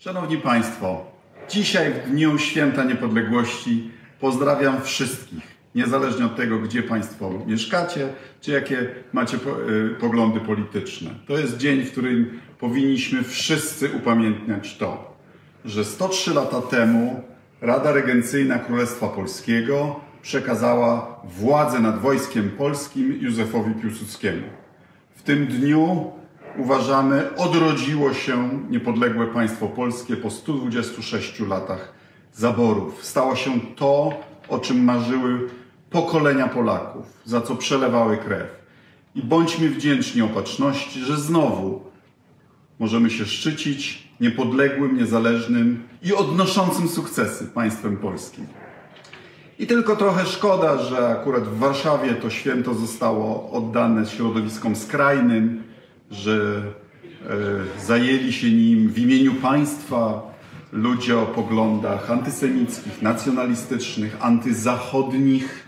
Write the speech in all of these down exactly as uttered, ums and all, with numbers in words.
Szanowni Państwo, dzisiaj w Dniu Święta Niepodległości pozdrawiam wszystkich, niezależnie od tego, gdzie Państwo mieszkacie, czy jakie macie poglądy polityczne. To jest dzień, w którym powinniśmy wszyscy upamiętniać to, że sto trzy lata temu Rada Regencyjna Królestwa Polskiego przekazała władzę nad wojskiem polskim Józefowi Piłsudskiemu. W tym dniu, uważamy, odrodziło się niepodległe państwo polskie po stu dwudziestu sześciu latach zaborów. Stało się to, o czym marzyły pokolenia Polaków, za co przelewały krew. I bądźmy wdzięczni Opatrzności, że znowu możemy się szczycić niepodległym, niezależnym i odnoszącym sukcesy państwem polskim. I tylko trochę szkoda, że akurat w Warszawie to święto zostało oddane środowiskom skrajnym, że e, zajęli się nim w imieniu państwa ludzie o poglądach antysemickich, nacjonalistycznych, antyzachodnich.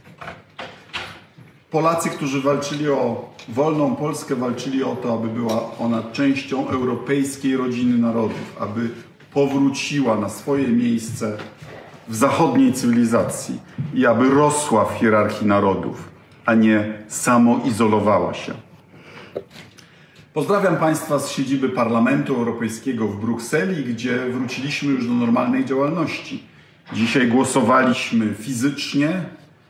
Polacy, którzy walczyli o wolną Polskę, walczyli o to, aby była ona częścią europejskiej rodziny narodów, aby powróciła na swoje miejsce w zachodniej cywilizacji i aby rosła w hierarchii narodów, a nie samoizolowała się. Pozdrawiam Państwa z siedziby Parlamentu Europejskiego w Brukseli, gdzie wróciliśmy już do normalnej działalności. Dzisiaj głosowaliśmy fizycznie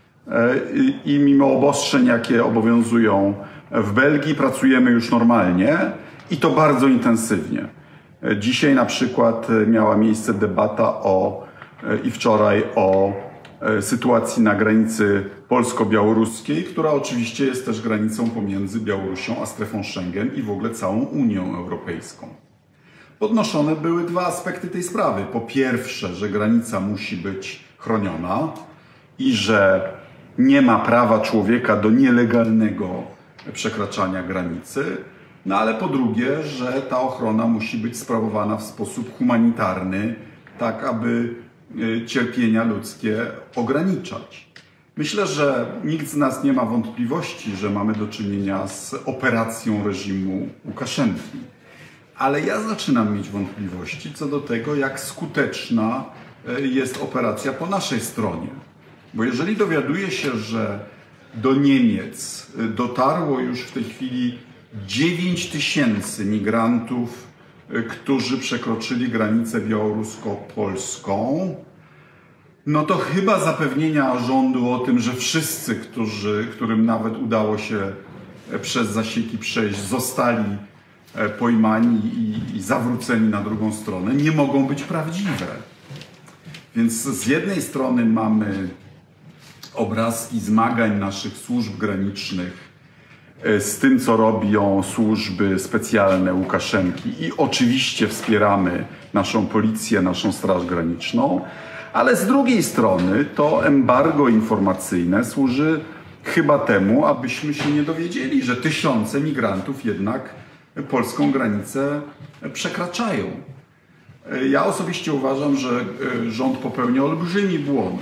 i mimo obostrzeń, jakie obowiązują w Belgii, pracujemy już normalnie i to bardzo intensywnie. Dzisiaj na przykład miała miejsce debata o, i wczoraj o sytuacji na granicy polsko-białoruskiej, która oczywiście jest też granicą pomiędzy Białorusią a strefą Schengen i w ogóle całą Unią Europejską. Podnoszone były dwa aspekty tej sprawy. Po pierwsze, że granica musi być chroniona i że nie ma prawa człowieka do nielegalnego przekraczania granicy, no ale po drugie, że ta ochrona musi być sprawowana w sposób humanitarny, tak aby cierpienia ludzkie ograniczać. Myślę, że nikt z nas nie ma wątpliwości, że mamy do czynienia z operacją reżimu Łukaszenki. Ale ja zaczynam mieć wątpliwości co do tego, jak skuteczna jest operacja po naszej stronie. Bo jeżeli dowiaduję się, że do Niemiec dotarło już w tej chwili dziewięć tysięcy migrantów, którzy przekroczyli granicę białorusko-polską, no to chyba zapewnienia rządu o tym, że wszyscy, którzy, którym nawet udało się przez zasieki przejść, zostali pojmani i, i zawróceni na drugą stronę, nie mogą być prawdziwe. Więc z jednej strony mamy obrazki zmagań naszych służb granicznych z tym, co robią służby specjalne Łukaszenki i oczywiście wspieramy naszą policję, naszą Straż Graniczną, ale z drugiej strony to embargo informacyjne służy chyba temu, abyśmy się nie dowiedzieli, że tysiące migrantów jednak polską granicę przekraczają. Ja osobiście uważam, że rząd popełnia olbrzymi błąd,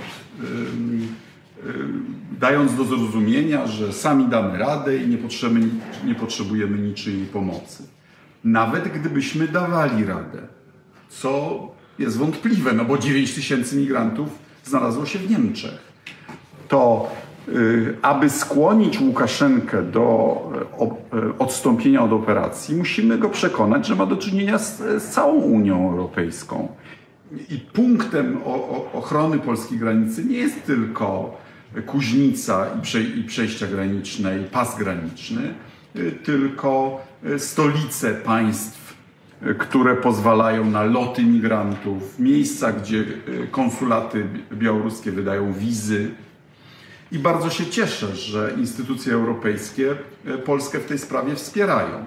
dając do zrozumienia, że sami damy radę i nie potrzebujemy, nie potrzebujemy niczyjej pomocy. Nawet gdybyśmy dawali radę, co jest wątpliwe, no bo dziewięć tysięcy migrantów znalazło się w Niemczech, to y, aby skłonić Łukaszenkę do o, odstąpienia od operacji, musimy go przekonać, że ma do czynienia z, z całą Unią Europejską. I punktem o, o, ochrony polskiej granicy nie jest tylko Kuźnica i, prze, i przejścia graniczne, i pas graniczny, tylko stolice państw, które pozwalają na loty migrantów, miejsca, gdzie konsulaty białoruskie wydają wizy. I bardzo się cieszę, że instytucje europejskie Polskę w tej sprawie wspierają.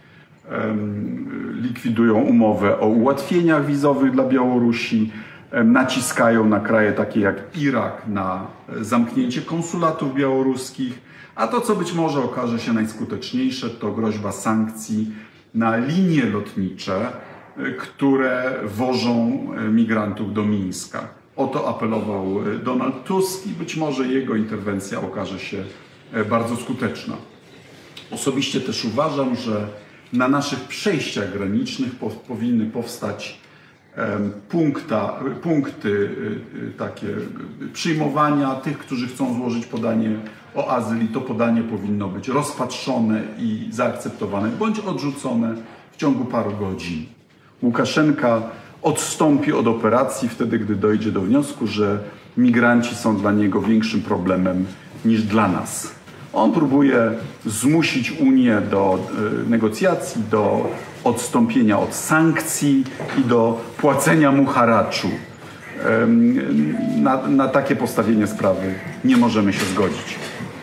Likwidują umowę o ułatwieniach wizowych dla Białorusi, naciskają na kraje takie jak Irak na zamknięcie konsulatów białoruskich, a to, co być może okaże się najskuteczniejsze, to groźba sankcji na linie lotnicze, które wożą migrantów do Mińska. O to apelował Donald Tusk i być może jego interwencja okaże się bardzo skuteczna. Osobiście też uważam, że na naszych przejściach granicznych po, powinny powstać punkta, punkty takie przyjmowania tych, którzy chcą złożyć podanie o azyl i to podanie powinno być rozpatrzone i zaakceptowane bądź odrzucone w ciągu paru godzin. Łukaszenka odstąpi od operacji wtedy, gdy dojdzie do wniosku, że migranci są dla niego większym problemem niż dla nas. On próbuje zmusić Unię do negocjacji, do odstąpienia od sankcji i do płacenia mu haraczu. Na, na takie postawienie sprawy nie możemy się zgodzić.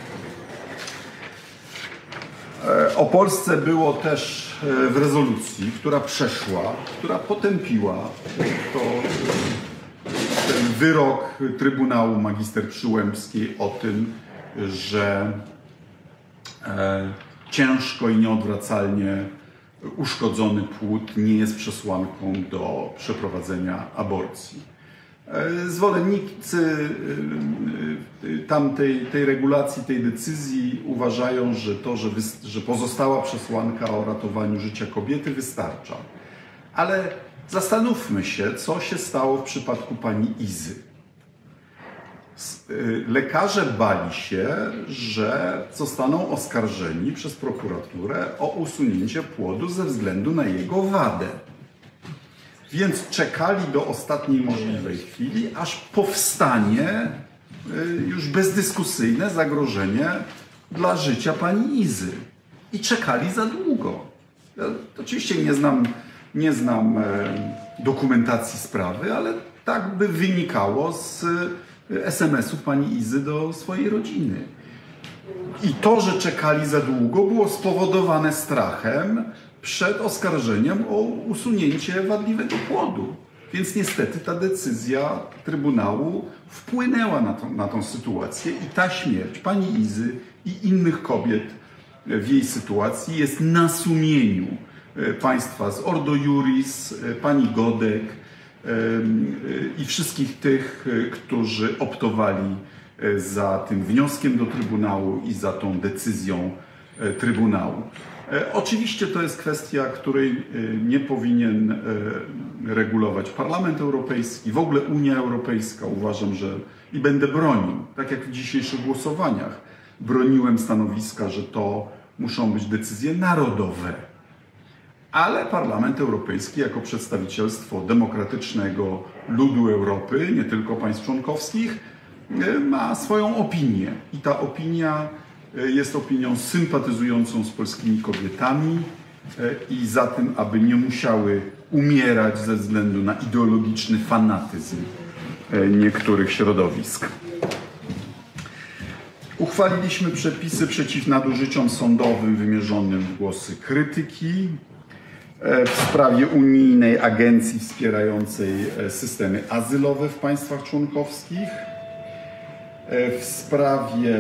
O Polsce było też w rezolucji, która przeszła, która potępiła to, ten wyrok Trybunału Magister Przyłębskiej o tym, że e, ciężko i nieodwracalnie uszkodzony płód nie jest przesłanką do przeprowadzenia aborcji. Zwolennicy tamtej tej regulacji, tej decyzji uważają, że to, że, że pozostała przesłanka o ratowaniu życia kobiety wystarcza. Ale zastanówmy się, co się stało w przypadku pani Izy. Lekarze bali się, że zostaną oskarżeni przez prokuraturę o usunięcie płodu ze względu na jego wadę. Więc czekali do ostatniej możliwej chwili, aż powstanie już bezdyskusyjne zagrożenie dla życia pani Izy. I czekali za długo. Ja oczywiście nie znam, nie znam dokumentacji sprawy, ale tak by wynikało z es em esów pani Izy do swojej rodziny. I to, że czekali za długo, było spowodowane strachem przed oskarżeniem o usunięcie wadliwego płodu. Więc niestety ta decyzja Trybunału wpłynęła na, to, na tą sytuację i ta śmierć pani Izy i innych kobiet w jej sytuacji jest na sumieniu państwa z Ordo Iuris, pani Godek i wszystkich tych, którzy optowali za tym wnioskiem do Trybunału i za tą decyzją Trybunału. Oczywiście to jest kwestia, której nie powinien regulować Parlament Europejski, w ogóle Unia Europejska. Uważam, że i będę bronił, tak jak w dzisiejszych głosowaniach, broniłem stanowiska, że to muszą być decyzje narodowe. Ale Parlament Europejski jako przedstawicielstwo demokratycznego ludu Europy, nie tylko państw członkowskich, ma swoją opinię. I ta opinia jest opinią sympatyzującą z polskimi kobietami i za tym, aby nie musiały umierać ze względu na ideologiczny fanatyzm niektórych środowisk. Uchwaliliśmy przepisy przeciw nadużyciom sądowym wymierzonym w głosy krytyki w sprawie unijnej agencji wspierającej systemy azylowe w państwach członkowskich, w sprawie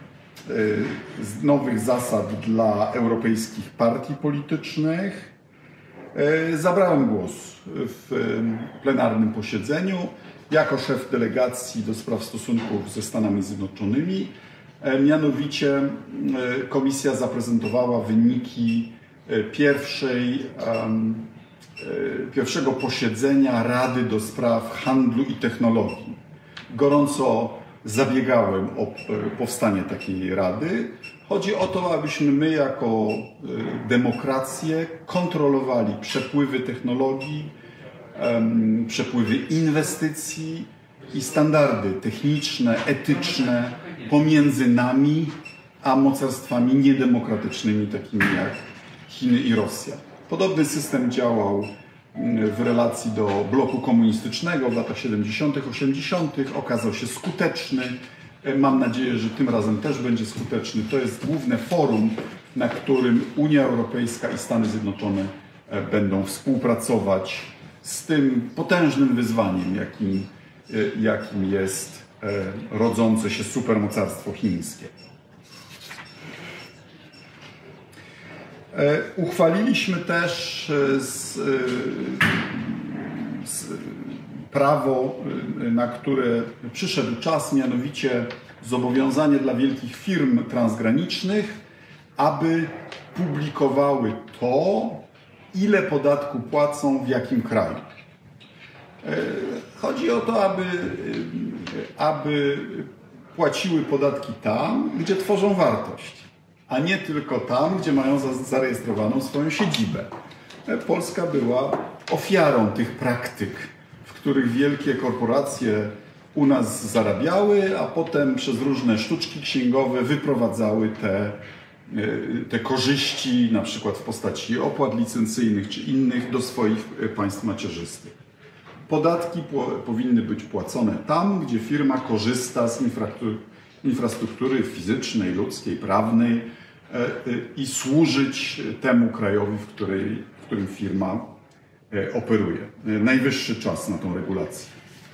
nowych zasad dla europejskich partii politycznych. Zabrałem głos w plenarnym posiedzeniu jako szef delegacji do spraw stosunków ze Stanami Zjednoczonymi. Mianowicie komisja zaprezentowała wyniki pierwszej, pierwszego posiedzenia Rady do Spraw Handlu i Technologii. Gorąco zabiegałem o powstanie takiej rady. Chodzi o to, abyśmy my jako demokracje kontrolowali przepływy technologii, przepływy inwestycji i standardy techniczne, etyczne pomiędzy nami a mocarstwami niedemokratycznymi, takimi jak Chiny i Rosja. Podobny system działał w relacji do bloku komunistycznego w latach siedemdziesiątych, osiemdziesiątych. Okazał się skuteczny. Mam nadzieję, że tym razem też będzie skuteczny. To jest główne forum, na którym Unia Europejska i Stany Zjednoczone będą współpracować z tym potężnym wyzwaniem, jakim, jakim jest rodzące się supermocarstwo chińskie. Uchwaliliśmy też z, z prawo, na które przyszedł czas, mianowicie zobowiązanie dla wielkich firm transgranicznych, aby publikowały to, ile podatku płacą w jakim kraju. Chodzi o to, aby, aby płaciły podatki tam, gdzie tworzą wartość, a nie tylko tam, gdzie mają zarejestrowaną swoją siedzibę. Polska była ofiarą tych praktyk, w których wielkie korporacje u nas zarabiały, a potem przez różne sztuczki księgowe wyprowadzały te, te korzyści, na przykład w postaci opłat licencyjnych czy innych, do swoich państw macierzystych. Podatki powinny być płacone tam, gdzie firma korzysta z infrastruktury fizycznej, ludzkiej, prawnej i służyć temu krajowi, w, której, w którym firma operuje. Najwyższy czas na tą regulację.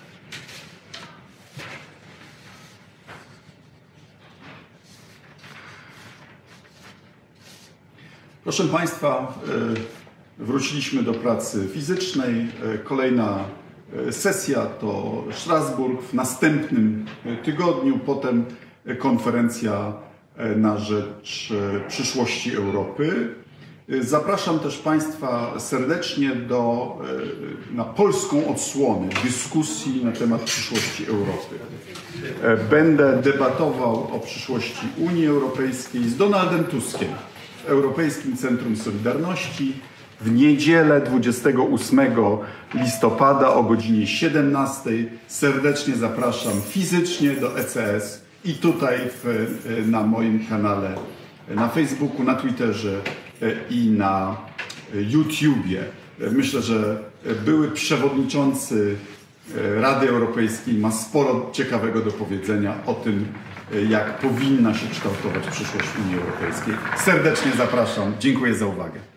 Proszę Państwa, wróciliśmy do pracy fizycznej. Kolejna sesja to Strasburg w następnym tygodniu, potem konferencja na rzecz przyszłości Europy. Zapraszam też Państwa serdecznie do, na polską odsłonę dyskusji na temat przyszłości Europy. Będę debatował o przyszłości Unii Europejskiej z Donaldem Tuskiem w Europejskim Centrum Solidarności w niedzielę dwudziestego ósmego listopada o godzinie siedemnastej. Serdecznie zapraszam fizycznie do E C S i tutaj w, na moim kanale na Facebooku, na Twitterze i na YouTubie. Myślę, że były przewodniczący Rady Europejskiej ma sporo ciekawego do powiedzenia o tym, jak powinna się kształtować przyszłość Unii Europejskiej. Serdecznie zapraszam. Dziękuję za uwagę.